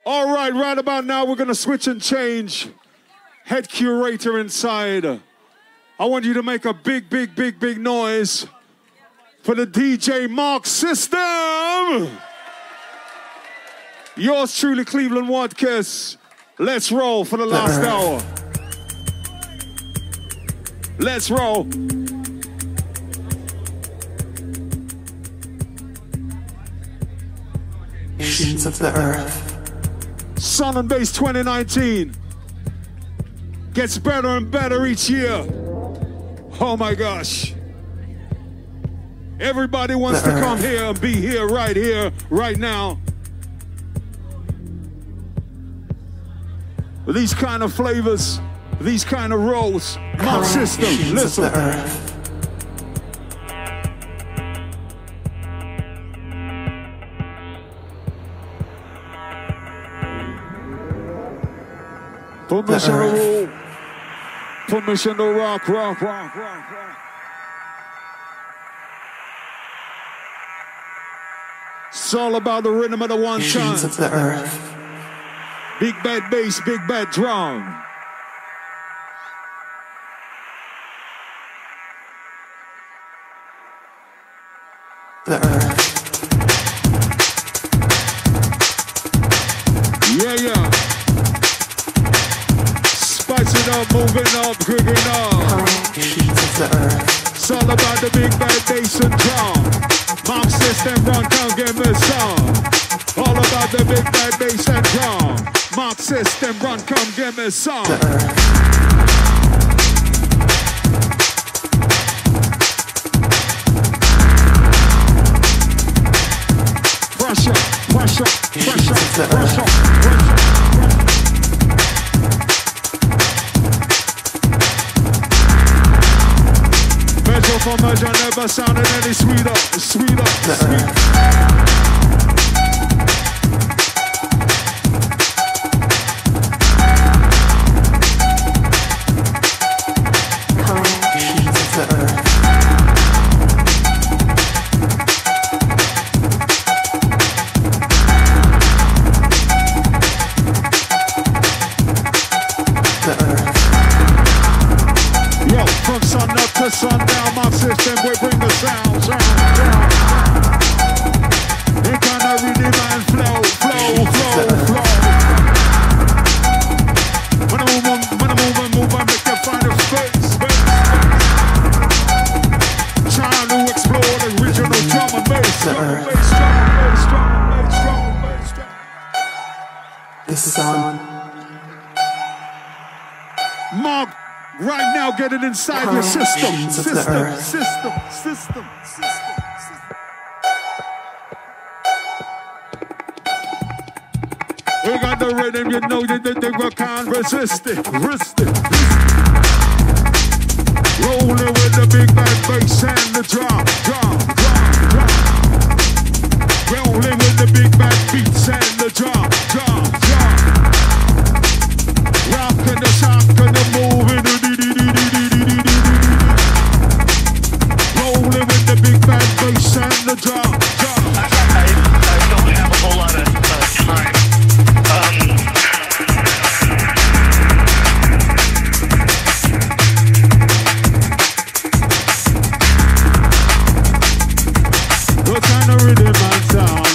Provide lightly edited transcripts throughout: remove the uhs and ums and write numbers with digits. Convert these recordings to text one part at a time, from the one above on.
All right about now, we're going to switch and change. Head curator inside. I want you to make a big noise for the DJ Mark System. Yours truly, Cleveland Watkiss. Let's roll for the last hour. Let's roll. Nations of the earth. Sun and Bass 2019 gets better and better each year. Oh my gosh. Everybody wants to come here and be here, right now. These kind of flavors, these kind of rolls. Mark System, listen. Permission to roll. Permission to rock. It's all about the rhythm of the one time. Of the earth. Big bad bass, big bad drum. The earth. Yeah. Spice it up, moving up, cooking up. It's all about the big bad bass and drum. Mark System, run, come give me some. All about the big bad bass and drum. Mark System, run, come give me some. Pressure. Measure for measure, never sounded any sweeter. Sundown, Mark System, we bring the sound. It kinda rhythm and flow. When I move, I make you find a space. Trying to explore the original drum and bass. This is on. Mark, right now, get it inside your system. We got the rhythm, you know you can't resist it. Rolling with the big bad bass and the drum. Rolling with the big bad beats and the drum. Rockin' the shock and the moving. Rolling with the big bad bass and the drum. I don't have a whole lot of time. What kind of rhythm and sound.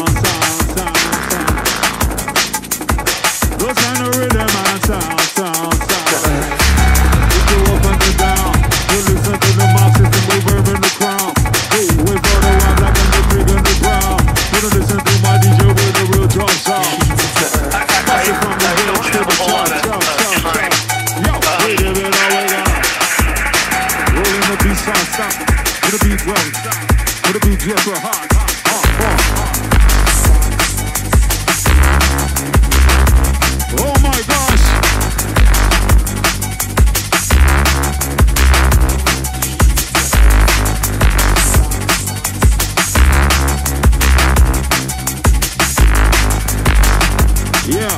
What kind of rhythm and sound. You go up and down. You listen to the Mark System, we verb in the crowd. We go the wild black and the big in the ground. You don't listen to my DJ with the real drum sound. I don't have a whole lot of time. Yo, wait a minute, rolling the beat sound, stop. With the beat drum, with the beat just real hard. Oh my gosh. Yeah.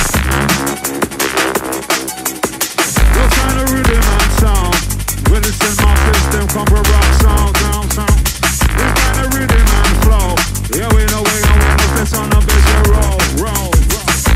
What kind of rhythm and sound? When it's in my system, come from rock sound. What kind of rhythm and flow? Yeah, we know this on the bass, roll.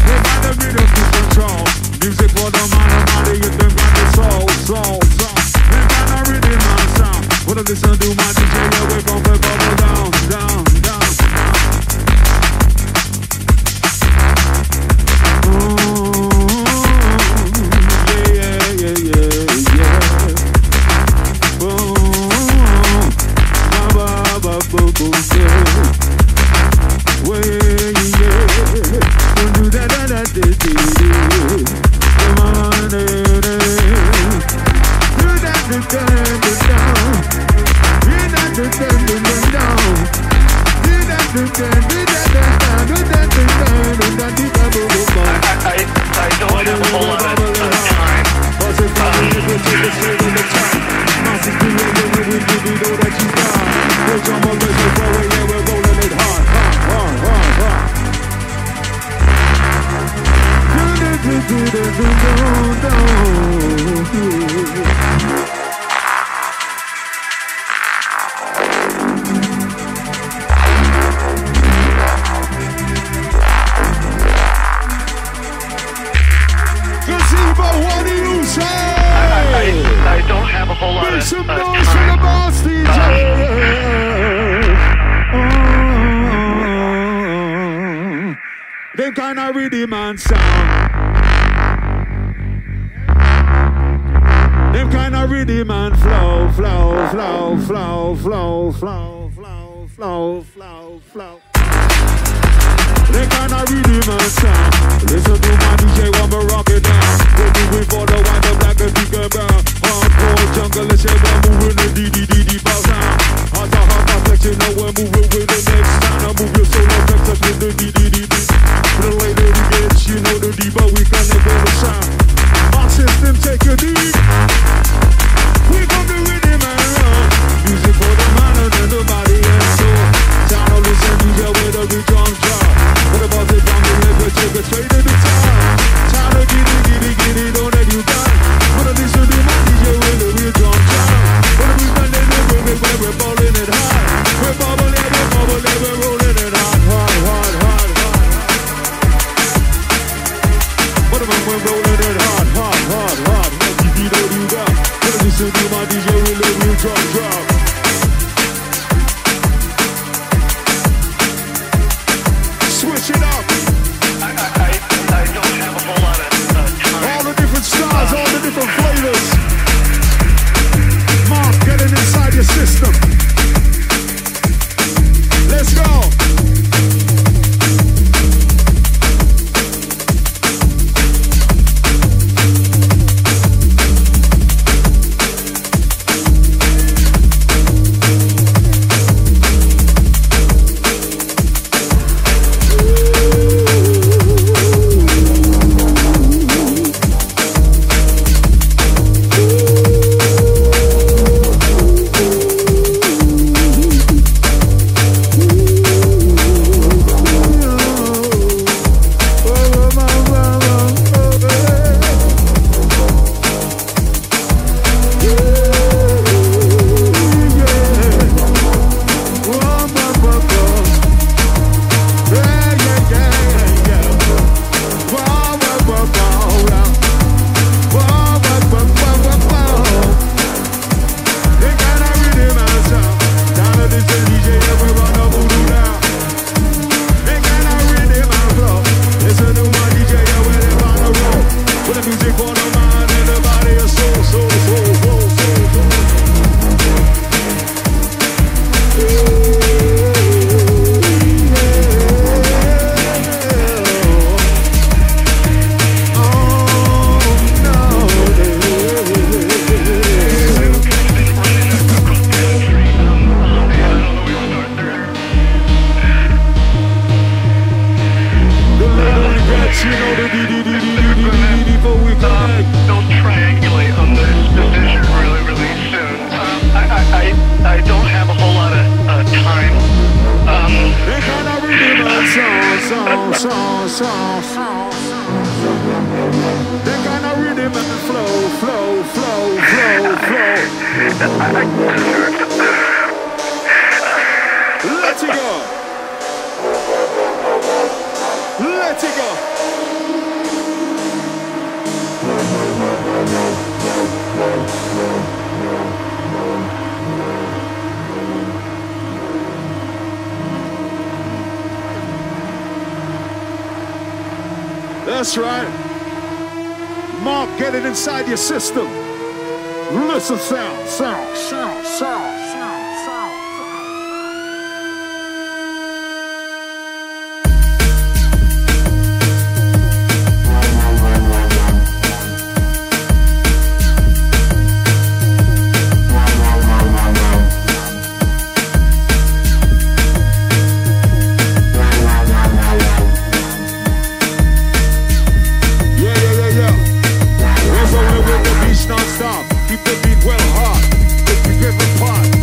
Gazebo, what do you say? I don't have a whole lot Make of some time. noise for the boss DJ. Them kind of rhythm and sound. Them kind of rhythm and flow, flow, flow, flow, flow, flow, flow, flow, flow, flow. They kind of rhythm and sound. Listen to my DJ while me rock it down. They do it for the white, the black, and the girl brown. Hardcore jungle, let's say we're moving the D bow down. Hot flex, you know we're moving with the next sound. I move your solo flex up with the D. The later we get, you know the D, but we can never the sound. Our system take a deep. We come to rhythm and run. Music for the man and the body and soul. Sound of listen, DJ with a big drum drop. What about the drum, the river, take it straight to the top. Sound of giddy, don't let you down. What a listen to my DJ with a real drum drop. What a we've done in the river, where we're balling it hard. We're bubbling, we're rolling it hard. What about we're rolling it hard. What you got? What a listen to my DJ with a real drum drop. Switch it up. I don't have a whole lot of time. All the different styles, all the different flavors. Mark, get it inside your system. Let's go. Don't triangulate on this decision really soon. I don't have a whole lot of time. They kind of rhythm and song. They kind of rhythm and flow. Let it go. Let it go. That's right. Mark, get it inside your system. Listen, sound. Non-stop, keep the beat well hard. If you give a part,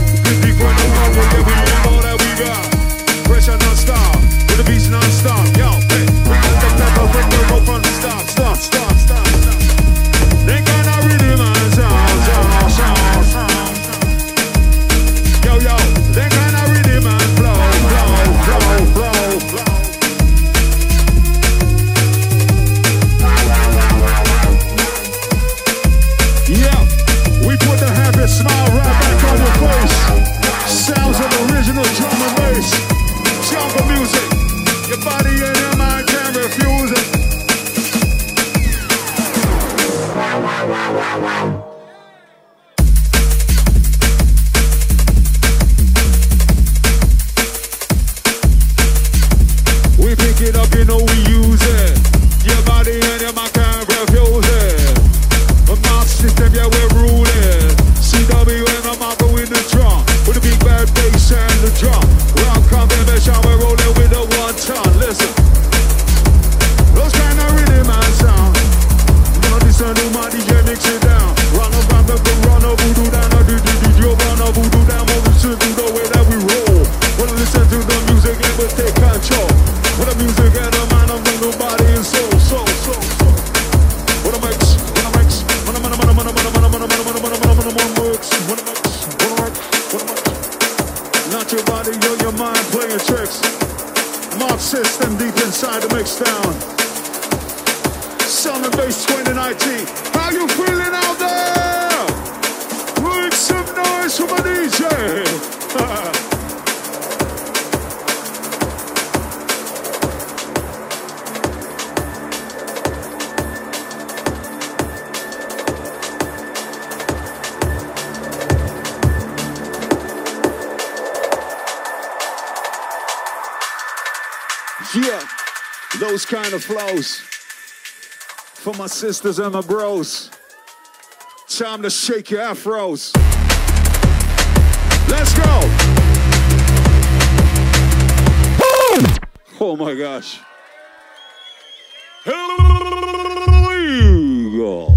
mix down. Sun and Bass 2019. How you feeling out there? Make some noise for my DJ. Yeah, those kind of flows for my sisters and my bros. Time to shake your afros. Let's go. Oh my gosh. Here we go.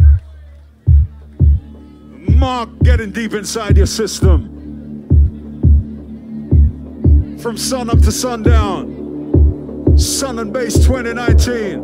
Mark getting deep inside your system. From sun up to sundown. Sun and Bass 2019.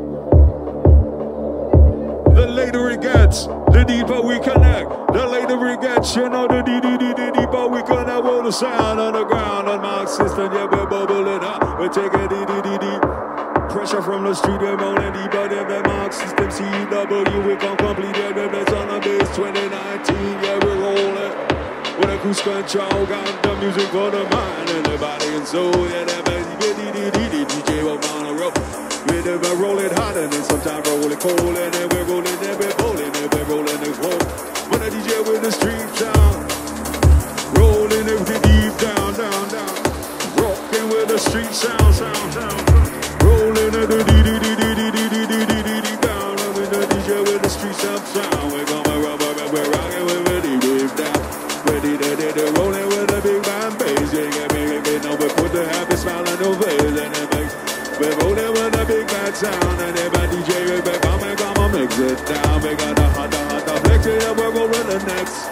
The later it gets, the deeper we connect. The later it gets, you know, the deeper we connect. Roll the sound on the ground on my system. Yeah, we're bubbling up. We're taking deep. Pressure from the street, we're rolling deeper than the mark system. CW, we come complete. Yeah, we're Sun and Bass 2019. Yeah, we're rolling. With a cruise control, got the music for the mind and the body and soul. Yeah, that baby, DJ up on the road. We roll it hot and then sometimes roll it cold. And then we're rolling, then we're bowling, and we're rolling it cold. When the DJ with the street sound, rolling it deep down. Rocking with the street sound. Rolling it down. And with the DJ with the street sound. We're gonna we're rocking with it deep down. They're rolling with a big band bass. Yeah, we put the happy smile on the face. And it makes, we're rolling with a big bad sound. And every DJ, we come mix it down. We got a hot flex. Yeah, we're rolling the next.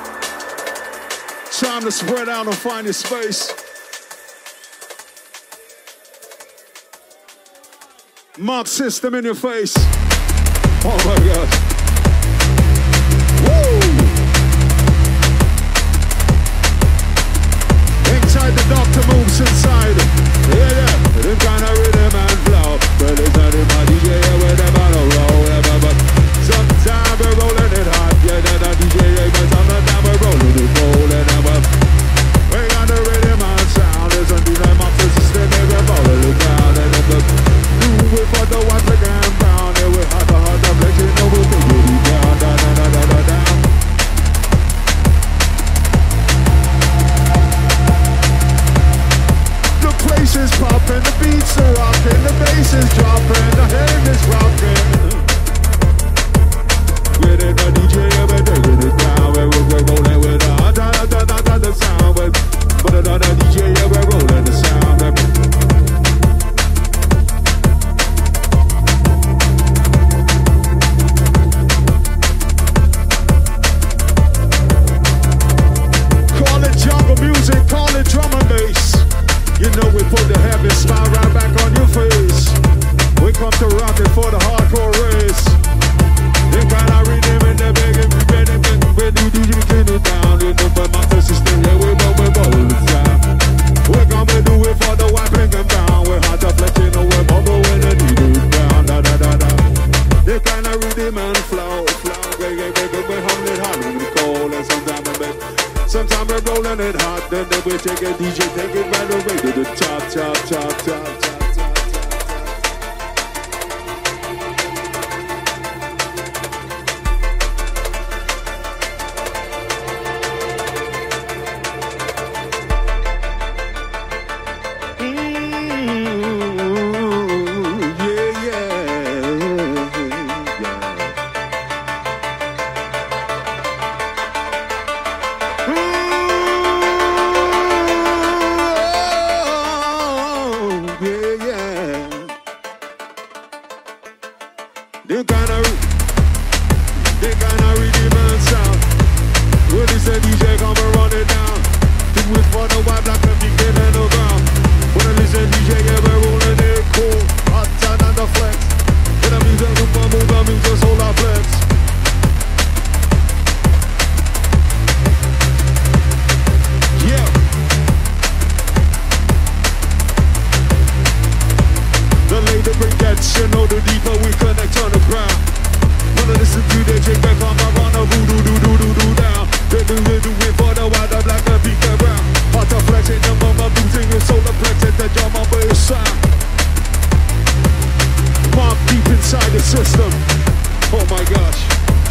Time to spread out and find your space. Mark system in your face. Oh my God. Woo! Inside the doctor moves inside. Yeah. Them kind of rhythm and flow. But it's not in my DJ, with them on a roll. But sometimes we're rolling it hot. Yeah, that DJ, but sometimes we're rolling it cold. And we got the rhythm and sound. It's on the master system, we're rolling it down. And then do it for the ones again down. And we're hot, flexing over the goodie down. The place is popping, the beats are rocking, the bass is dropping, the head is rocking. With it, the DJ, we're taking it down. We're rolling with the sound. But the DJ, we're rolling the sound. Call it jungle music, call it drum and bass. You know we put the heavy smile right back on your face. We come to rock it for the hardcore race. They kinda rhythm in the big and we do DJ clean it down. You know but my system, yeah, we know we're all the time. We're gonna do it for the white pink and brown. We're hot to flex, you know we're bubble when they need it down. They kinda rhythm and flow. We're humming it hot when we cold and sometimes we're rolling it hot, then we take a DJ, take it right away to the top. They kinda rhythm and sound. When it's a DJ, come and run it down. Do it for the white, black, and big in the ground. When it's a DJ, yeah, we're rolling it cool. Hot time and the flex. When the music move, the music solar flex. Yeah. The lady inside the system. Oh my gosh.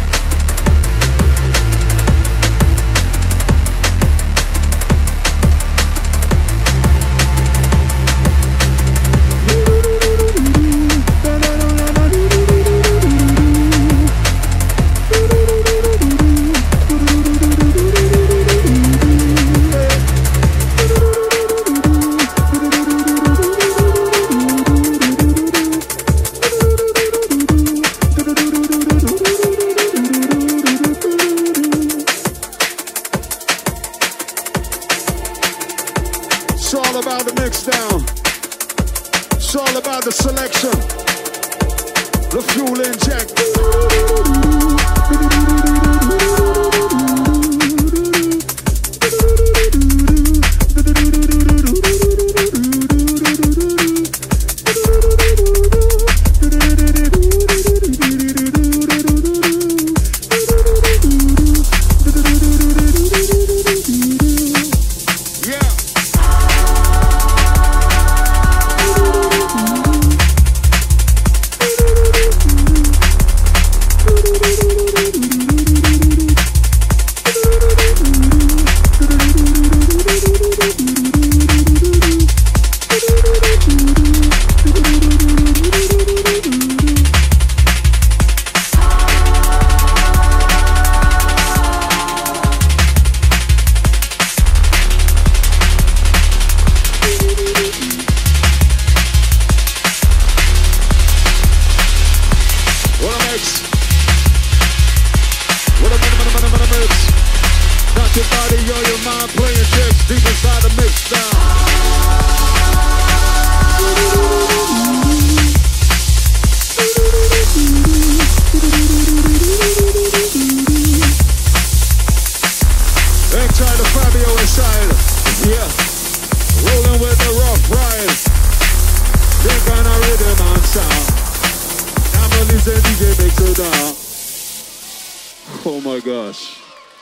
Oh my gosh.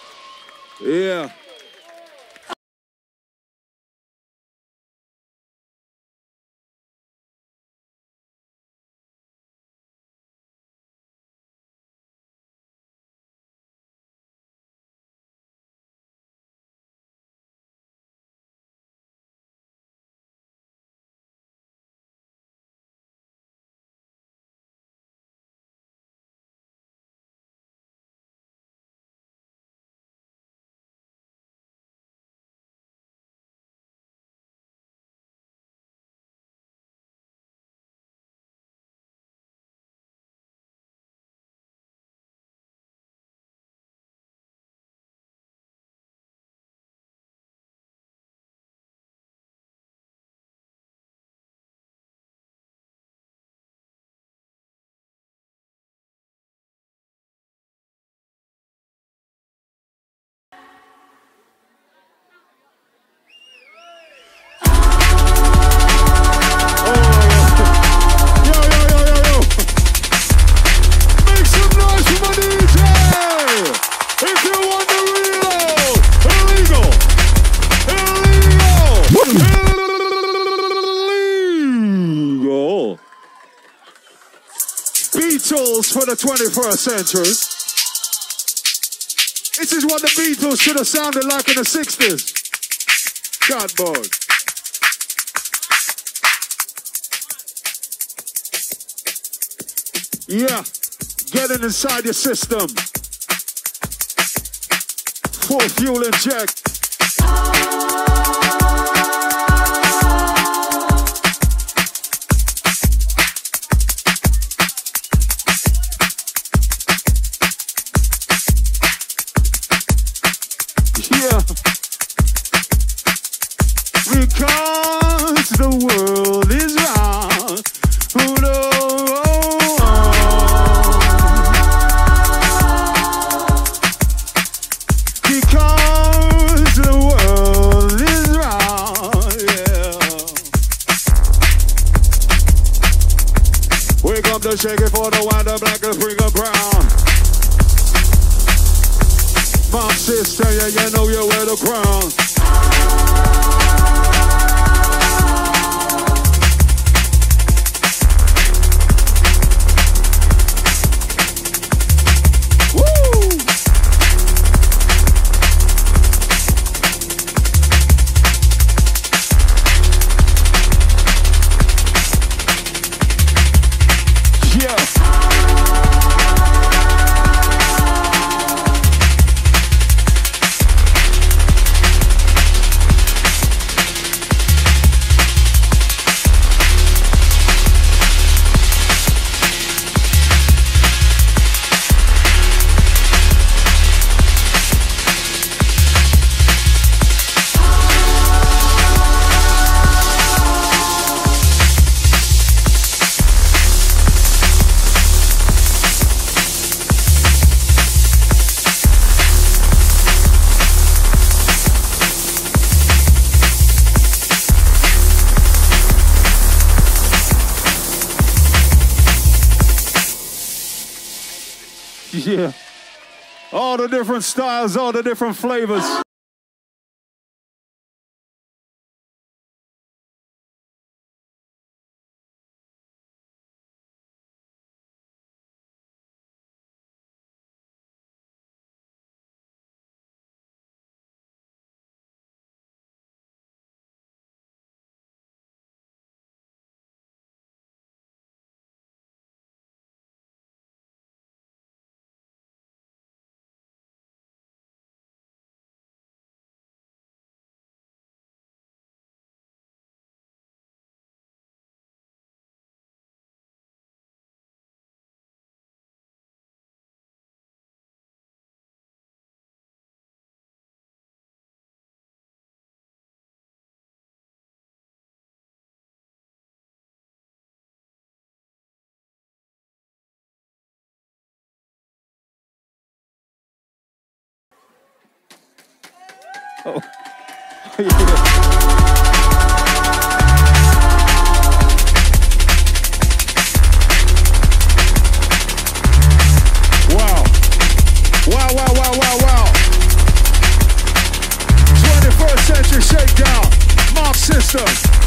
Yeah. For the 21st century. This is what the Beatles should have sounded like in the 60s. Cardboard. Yeah, getting inside your system. Full fuel inject. Because the world is round. Oh, no. Because the world is round, yeah. Wake up to shake it for the white, the black, the pink, the brown. Mom, sister, yeah, you know you wear the crown. Yeah. All the different styles, all the different flavors. Oh. Yeah. Wow. Wow, wow, wow, wow, wow. 21st century shakedown. Mark system.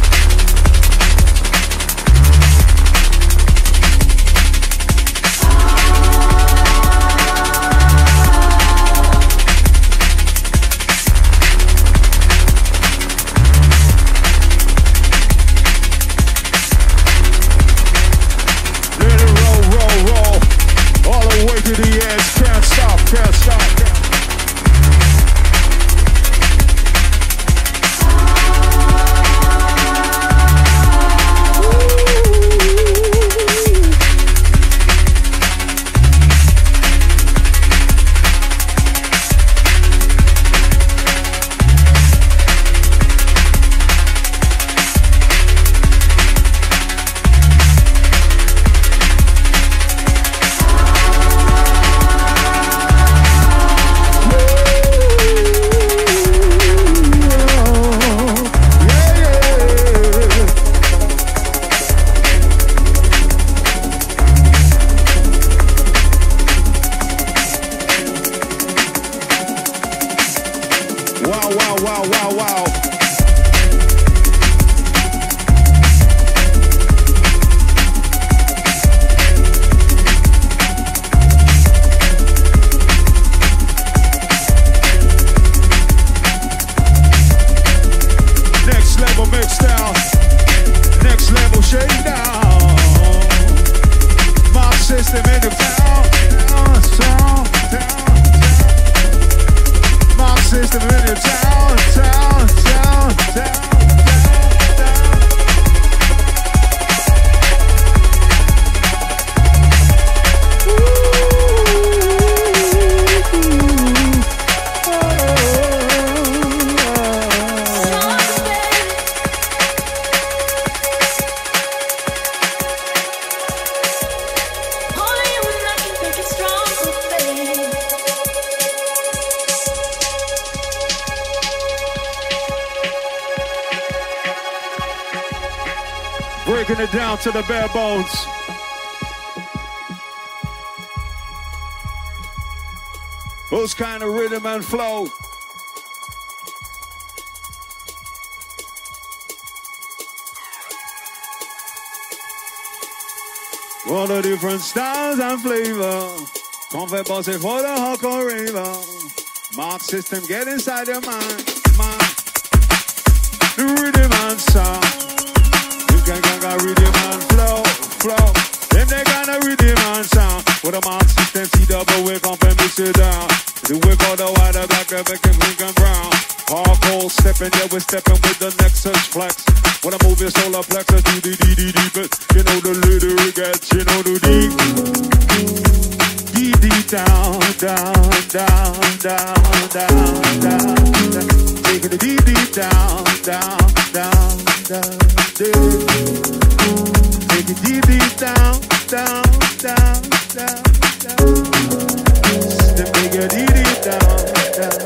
To the edge, can't stop, can't stop. Breaking it down to the bare bones. Those kind of rhythm and flow. All the different styles and flavor. Qu'on fait passer for the hardcore raver. Mark system, get inside your mind. The rhythm and sound. You can get rhythm and flow. Then they got a rhythm and sound. With a man system, see double, we come and mix it down. Do we go the white, the black, the pink and brown? Hardcore stepping, yeah, we're stepping with the Nexus Flex. When I move your solar plexus, do the but you know the lyric gets, you know the deep. Deep down, down, down, down, down, down, down. Taking the deep down, down, down, down, down. Take it deep down, down, down, down, down. Then take it deep down, down.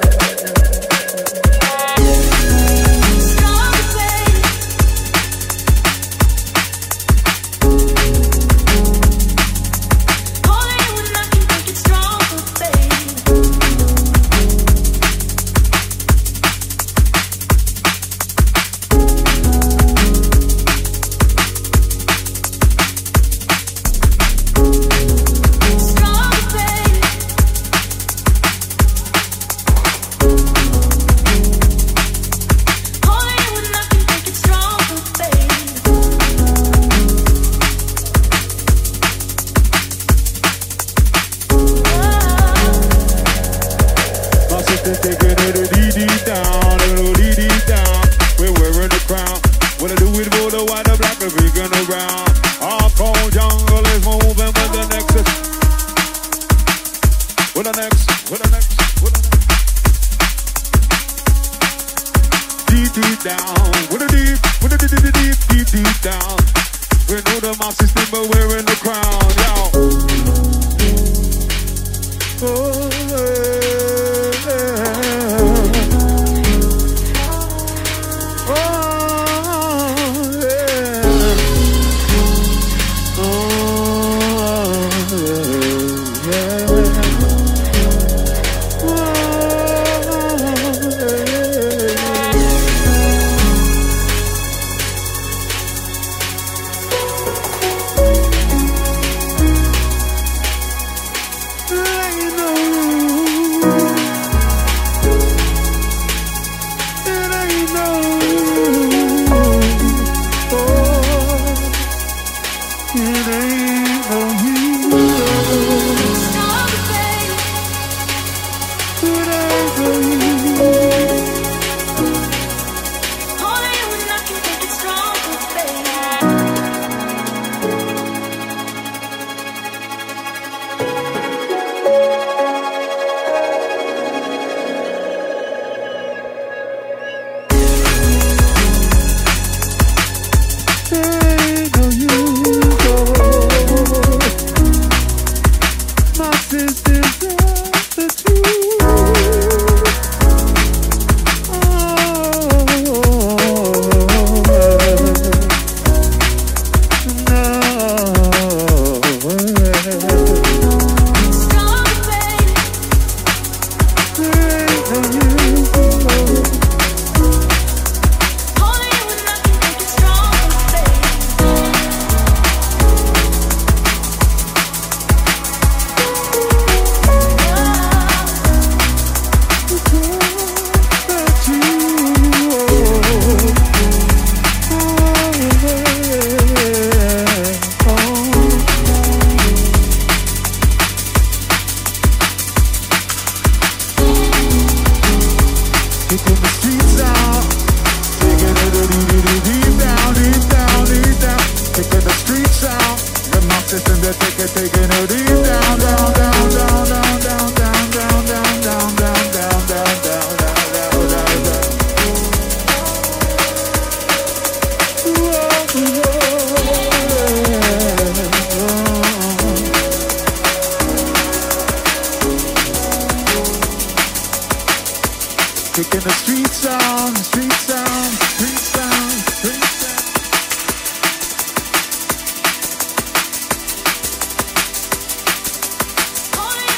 Taking the street sound, street sound, street sound, street sound. Only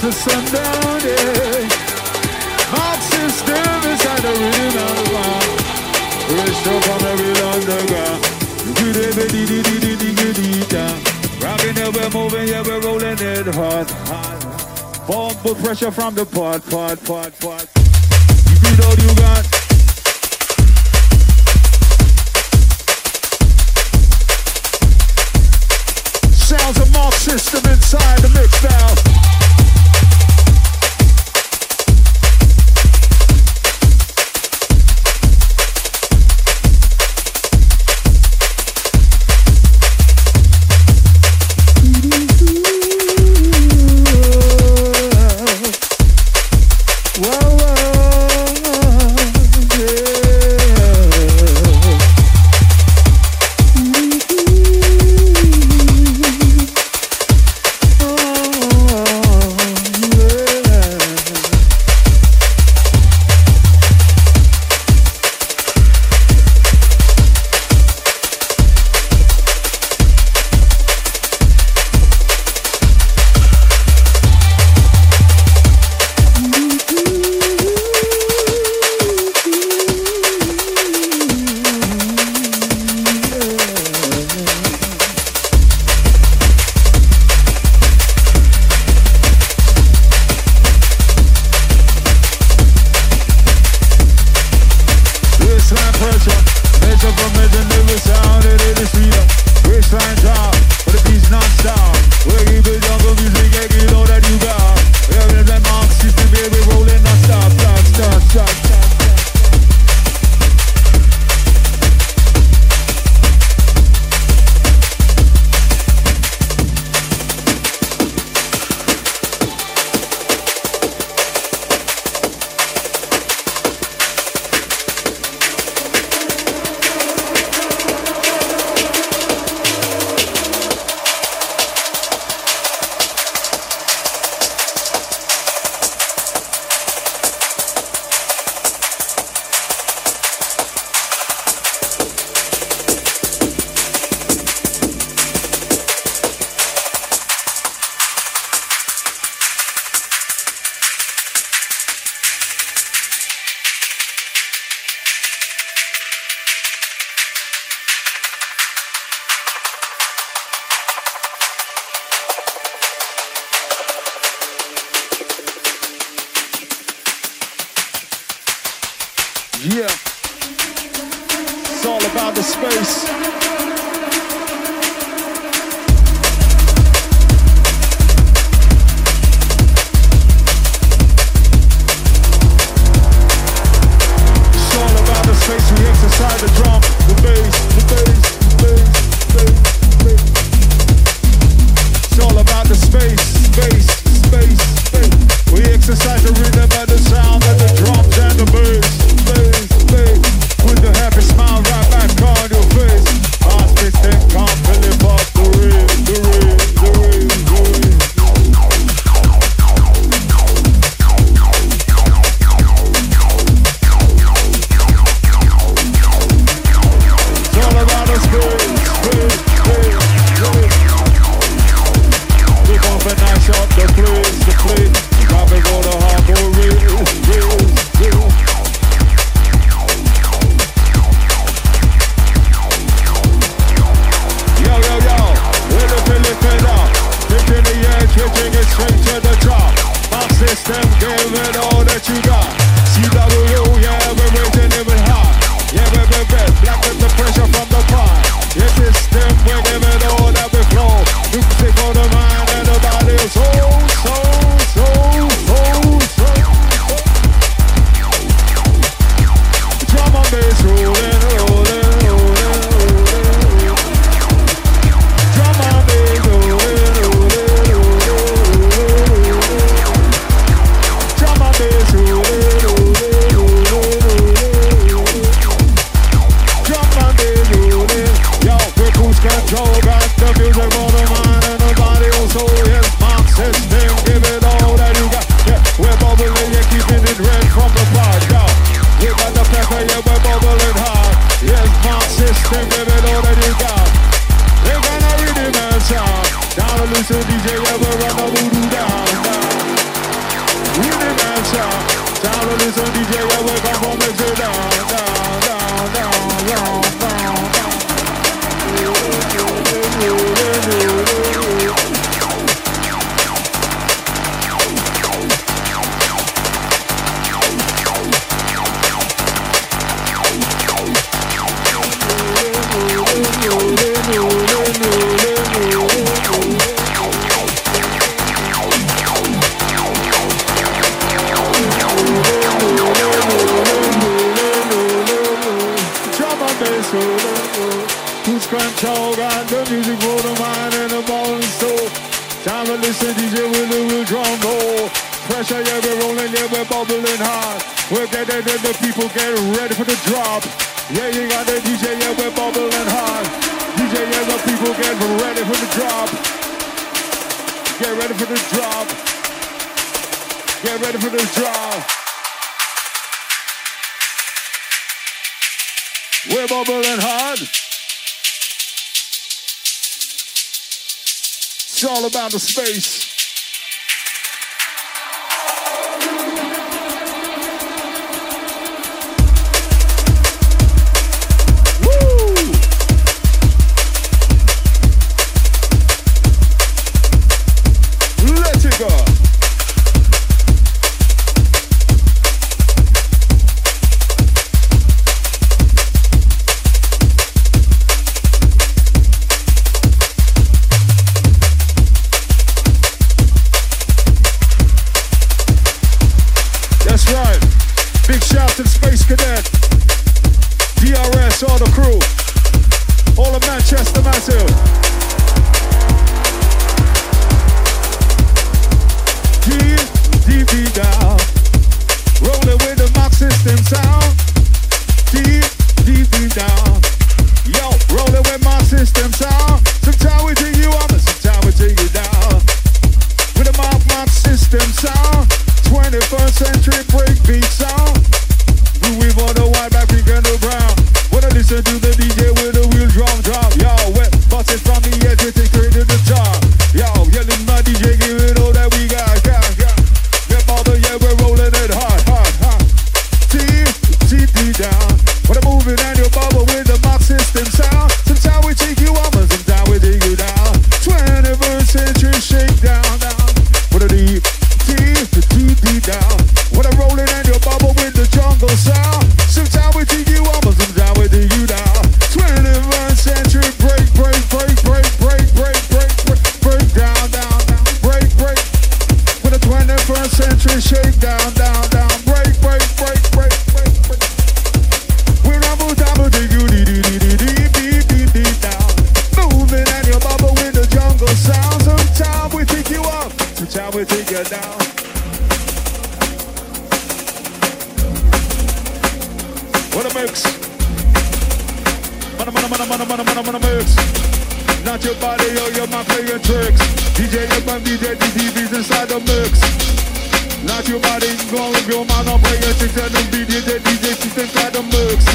to sundown, yeah. Mark system inside the rhythm of the wild. Rest up on every underground. Rocking it, we're moving, yeah, we're rolling it hard. Bomb, put pressure from the pot. You beat all you got. Sounds of Mark system inside the mix now. Yeah, it's all about the space. It's all about the space. We exercise the drum, the bass, the bass, the bass, the bass, bass. It's all about the space, space, space, space. We exercise the rhythm and the sound and the drums and the bass. With the happy smile right back on your face. Sound of this DJ, yeah, we come from mix it down, down, down, down, down, down, down. Who's control? Got the music for the mind and the ball and soul. Time to listen, DJ with the real drum roll. Pressure, yeah, we're rolling, yeah, we're bubbling hard. We're getting the people get ready for the drop. Yeah, you got the DJ, yeah, we're bubbling hard. DJ, yeah, the people get ready for the drop. Get ready for the drop. Get ready for the drop. We're bubbling hard. It's all about the space. Woo! Let it go. That's right. Big shout to the Space Cadet, DRS, all the crew, all of Manchester Massive. Deep down, rolling with the Mark System sound. Deep down, yo, rolling with Mark System sound. Sometimes we take you up and sometimes we take you down. With the Mark System sound. 21st century breakbeat sound. We want the white back, pink and the brown. When I listen to the DJ with the real drum. Yo, we're busting from the edge, we take straight to the top. Yo, yelling my DJ, give it all that we got. Get mother, yeah, we're rolling it hard. Deep down. When I'm moving and you bubble with the Mark System sound. Sometimes we take you up and sometimes we take you down. 21st century shakedown, down. What a deep down. When I'm rolling and you bubble with the jungle sound. Sometimes we take you up and sometimes we take you down. 21st century break down. Break. With the 21st century shake down. Break. When I move down, take you deep down. Moving and you bubble with the jungle sound. Sometimes we take you up, sometimes we take you down. What a mix. Man, mix. Not your body, yo, you're my playing tricks. DJ, you're my DJ, DVD's inside the mix. Not your body, your man, I'm playing tricks. And them DJ, she's inside the mix.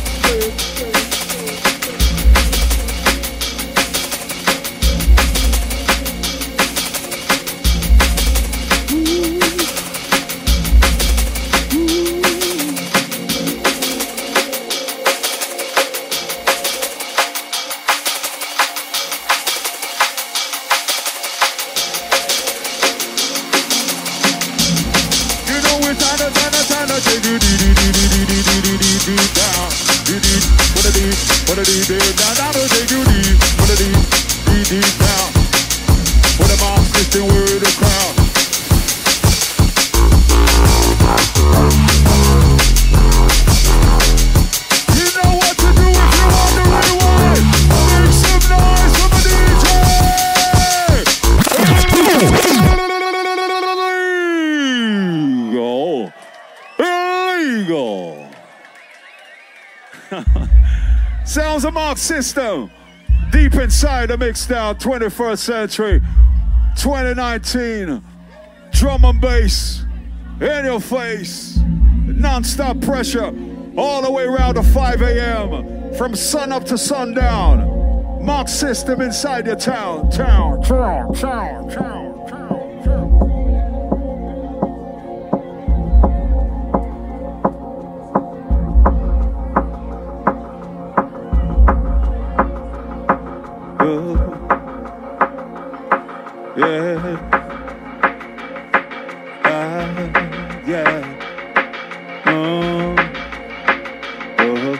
Sounds of Mark System, deep inside the mix now, 21st century, 2019, drum and bass, in your face, non-stop pressure, all the way around to 5 a.m., from sun up to sundown, Mark System inside your town.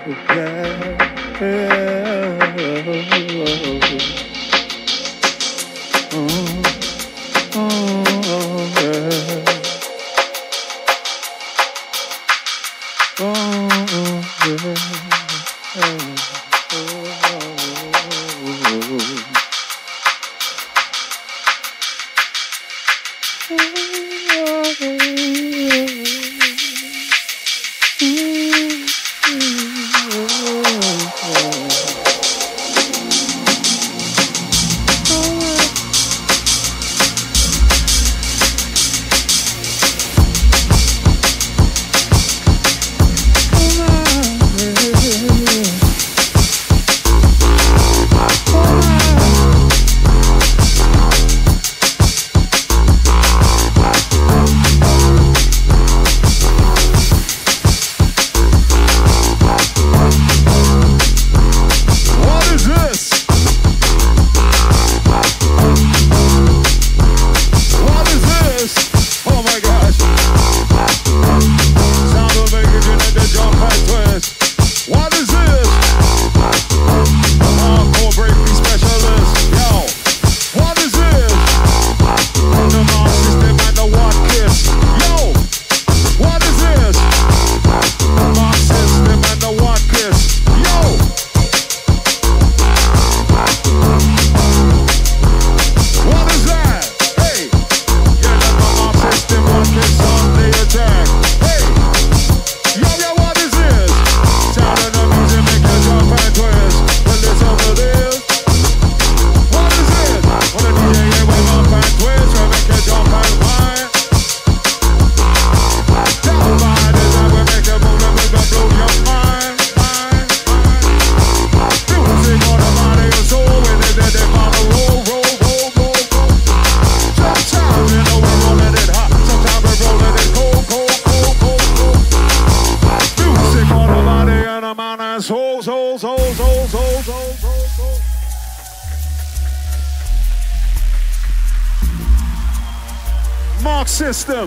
Mark system.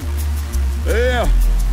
Yeah.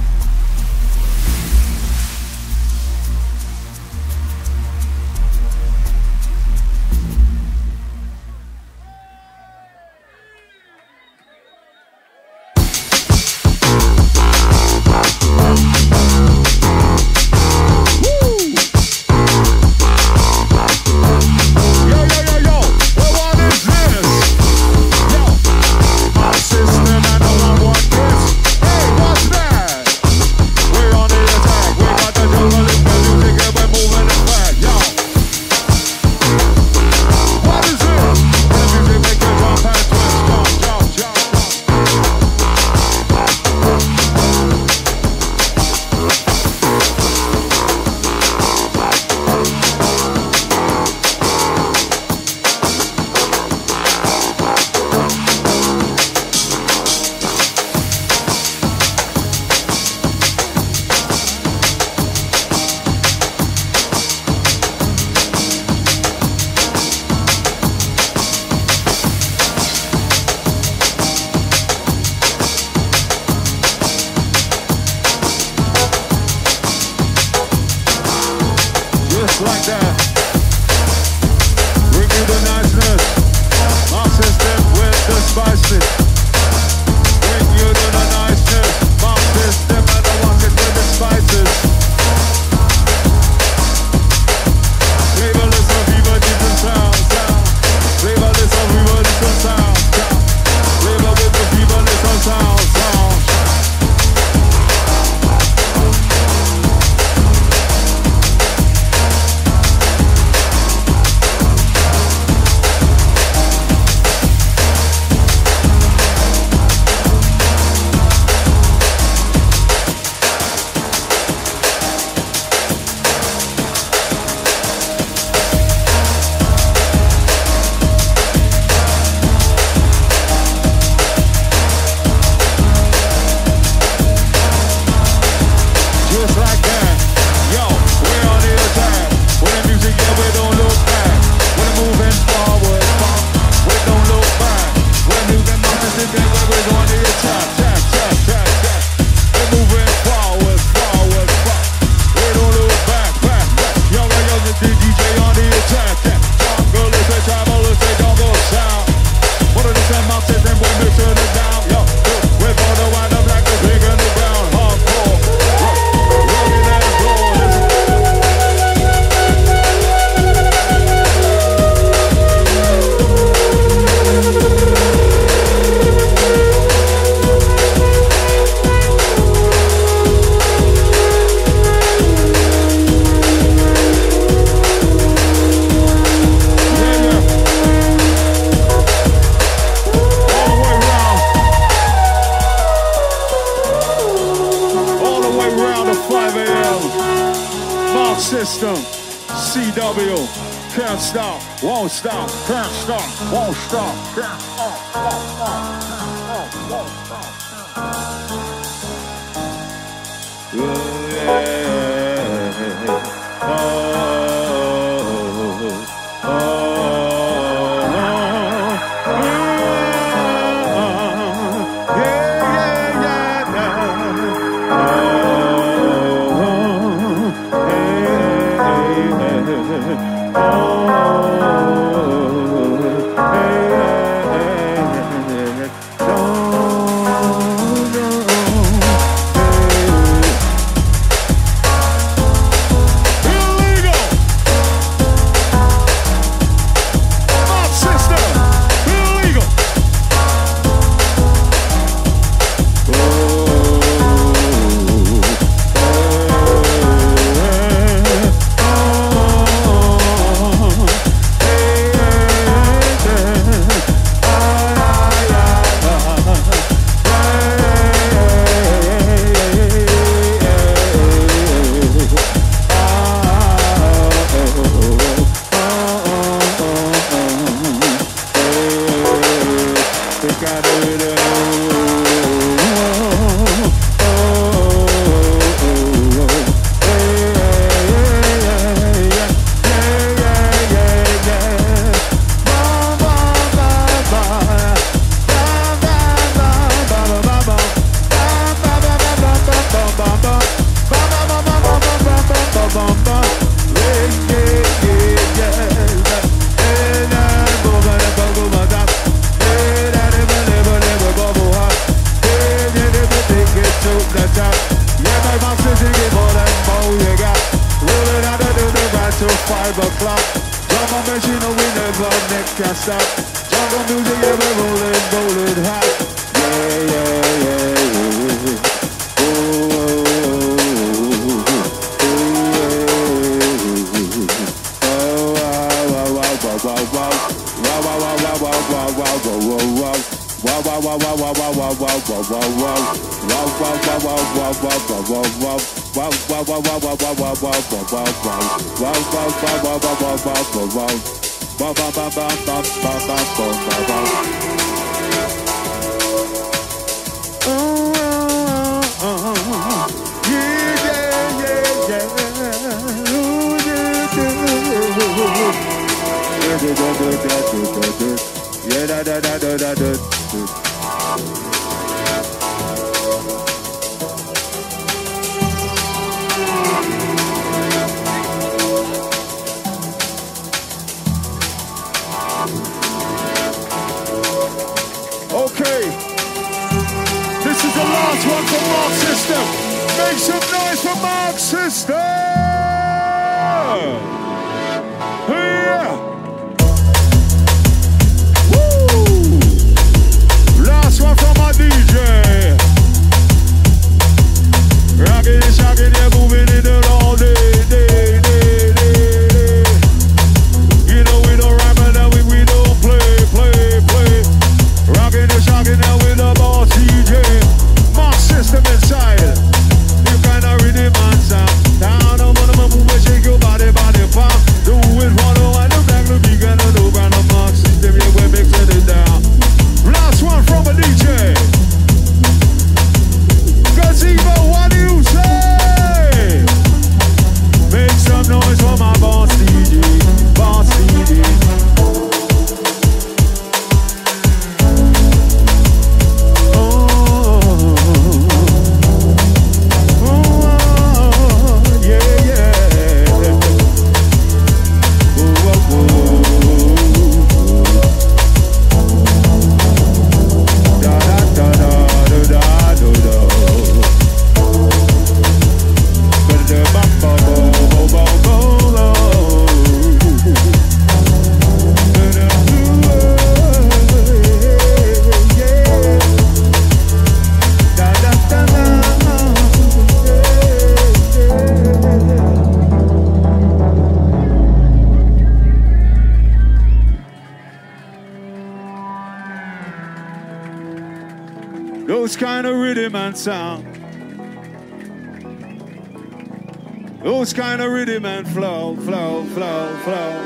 Like that. Bring you the niceness. My system with the spices. Bring you to the niceness. My system and the Watkiss with the spices. Flavorless of fever, different sound. Flavorless of fever, different sound. Flavor with the feverless of sound. System, CW, can't stop, won't stop, can't stop, won't stop, can't stop, won't stop, won't stop. Those kind of rhythm and sound. Those kind of rhythm and flow, flow, flow, flow.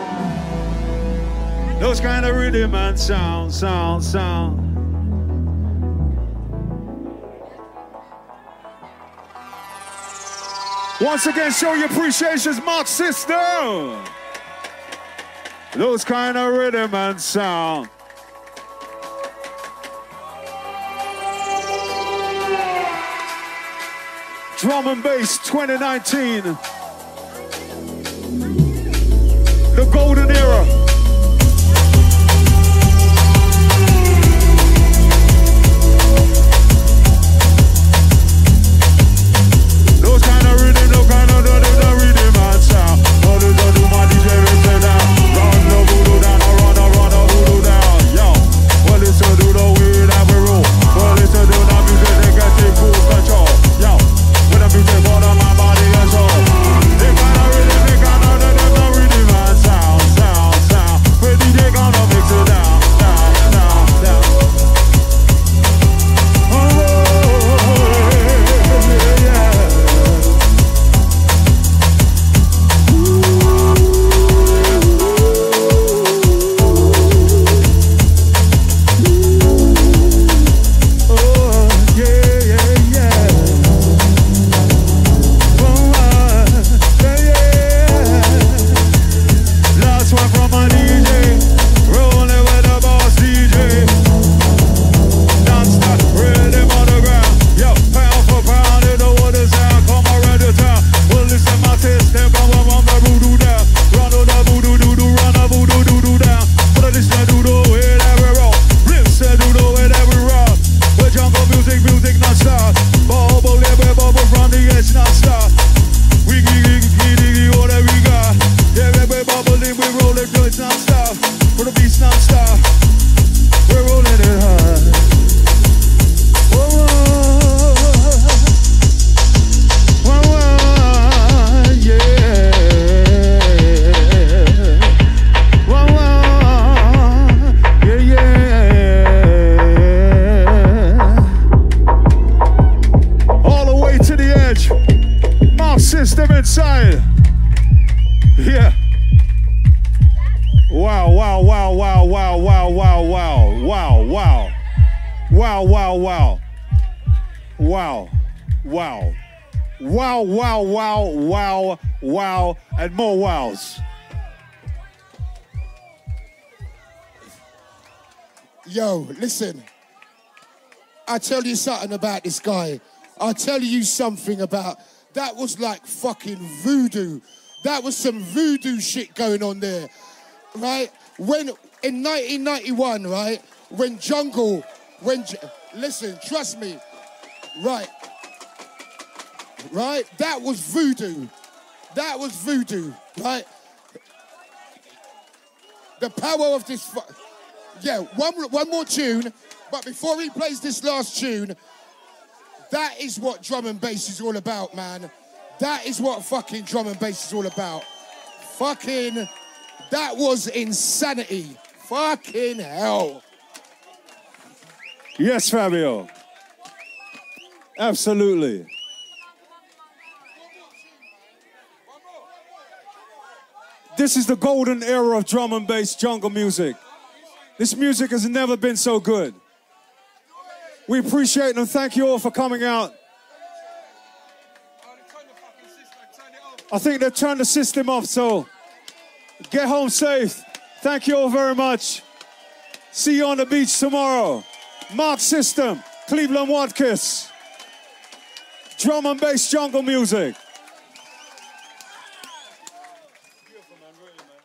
Those kind of rhythm and sound, sound, sound. Once again, show your appreciations, Mark System. Those kind of rhythm and sound. Drum and Bass 2019. The golden era. Those kind of rhythm, no kind of rhythm and sound. All the do my DJ say down. Run the voodoo down, run the voodoo down. Yo, well it's to do the way that we roll. Well it's to do the music that can take full control. Yo, when the music for my body and soul. They kind of rhythm, they kind of rhythm and sound, sound, sound. When DJ gonna mix it down, down, down, down. Oh, yeah. System inside. Yeah. Wow, wow, wow, wow, wow, wow, wow, wow, wow, wow. Wow, wow, wow. Wow. Wow. Wow, wow, wow, wow, wow, and more wows. Yo, listen. I tell you something about this guy. I'll tell you something about... That was like fucking voodoo. That was some voodoo shit going on there, right? When, in 1991, right, listen, trust me, right, that was voodoo. That was voodoo, right? The power of this, yeah, one more tune, but before he plays this last tune, that is what drum and bass is all about, man. That is what fucking drum and bass is all about. Fucking, that was insanity. Fucking hell. Yes, Fabio. Absolutely. This is the golden era of drum and bass jungle music. This music has never been so good. We appreciate and thank you all for coming out. I think they've turned the system off, so get home safe. Thank you all very much. See you on the beach tomorrow. Mark System, Cleveland Watkiss. Drum and bass jungle music. Beautiful, man, really, man.